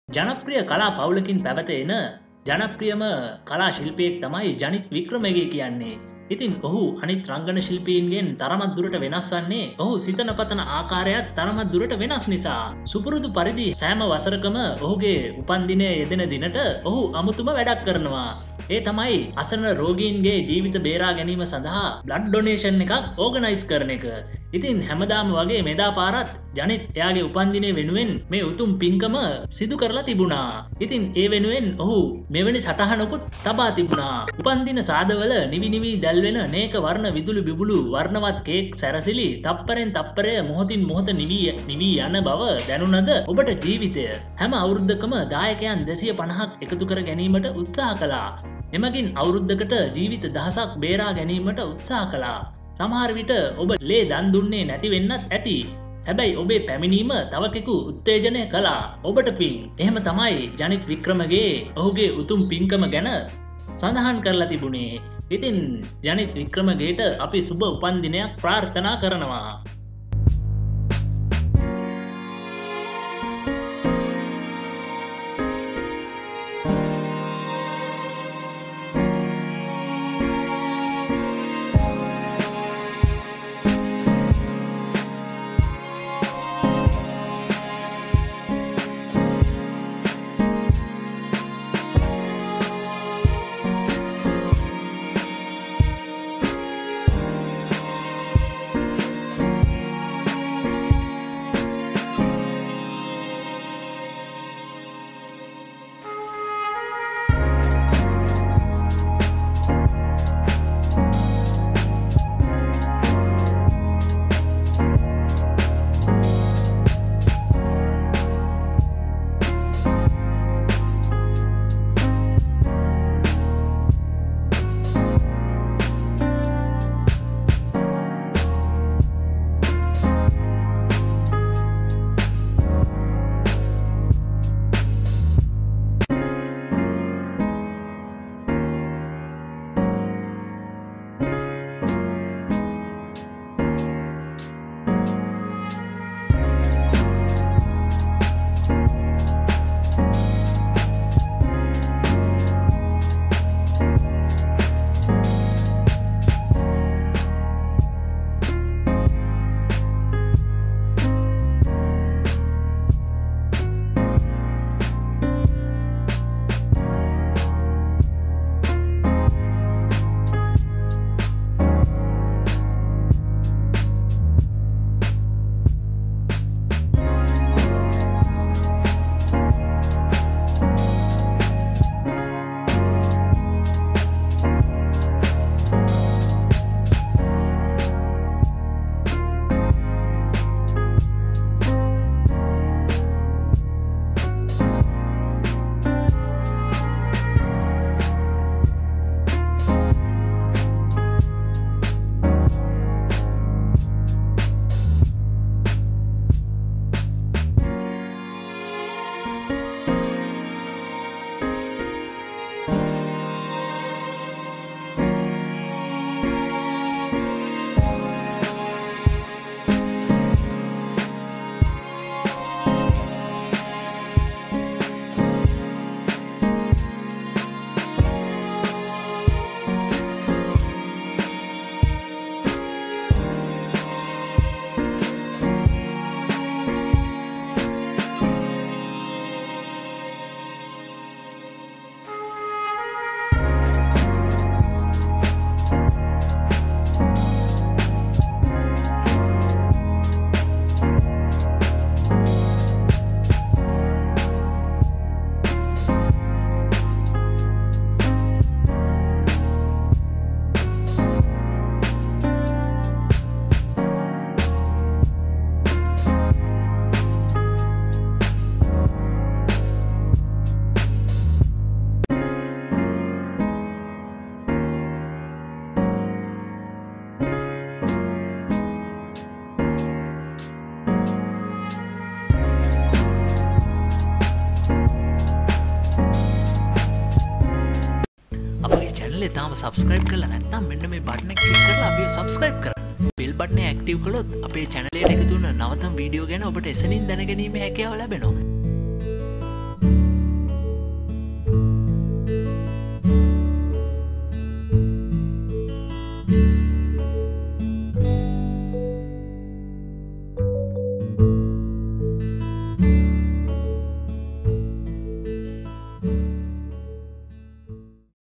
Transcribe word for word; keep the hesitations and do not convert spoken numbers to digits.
ජනප්‍රිය කලා පවුලකින් පැවත එන ජනප්‍රියම කලා ශිල්පියෙක් තමයි ජනිත් වික්‍රමගේ කියන්නේ. ඉතින් ඔහු අනිත් රංගන ශිල්පීන්ගෙන් තරමක් දුරට වෙනස් වන්නේ ඔහු සිතන පතන ආකාරයත් තරමක් දුරට වෙනස් නිසා. සුපුරුදු පරිදි සෑම වසරකම ඔහුගේ උපන්දිනය යෙදෙන දිනට ඔහු අමුතුම වැඩක් කරනවා. ඒ තමයි අසරණ රෝගීන්ගේ ජීවිත බේරා ගැනීම සඳහා බ්ලඩ් ඩොනේෂන් එකක් ඕගනයිස් කරන එක. ඉතින් හැමදාම වගේ මෙදා පාරත් ජනිත් එයාගේ උපන්දිනය වෙනුවෙන් මේ උතුම් පින්කම සිදු කරලා තිබුණා. ඉතින් ඒ වෙනුවෙන් ඔහු මෙවැනි සටහනකුත් තබා තිබුණා. උපන්දින සාදවල නිවි නිවි දැල්වෙන නේක වර්ණ විදුලි බිබුලු වර්ණවත් කේක් සැරසිලි තප්පරෙන් තප්පරය මොහොතින් මොහොත නිවි නිවි යන බව දැනුණද ඔබට ජීවිතය. හැම අවුරුද්දකම දායකයන් දෙසිය පනහක් එකතු කර ගැනීමට උත්සාහ කළා. එමගින් අවුරුද්දකට ජීවිත දහසක් බේරා ගැනීමට උත්සාහ කළා. සමහර විට ඔබ ලේ දන් දුන්නේ නැති වෙන්නත් ඇති. හැබැයි ඔබේ පැමිණීම තවකෙකු උත්තේජනය කළා. ඔබට පින්. එහෙම තමයි ජනිත් වික්‍රමගේ ඔහුගේ උතුම් පින්කම ගැන සඳහන් කරලා තිබුණේ. ඉතින් ජනිත් වික්‍රමගේට අපි සුබ උපන්දිනයක් ප්‍රාර්ථනා කරනවා. තාම subscribe කරලා නැත්නම් මෙන්න මේ බටන් එක ක්ලික් කරලා අපිව subscribe කරන්න. bell button එක active කළොත් අපේ channel එකට එකතු වෙන නවතම වීඩියෝ ගැන ඔබට එසනින් දැනගැනීමේ හැකියාව ලැබෙනවා.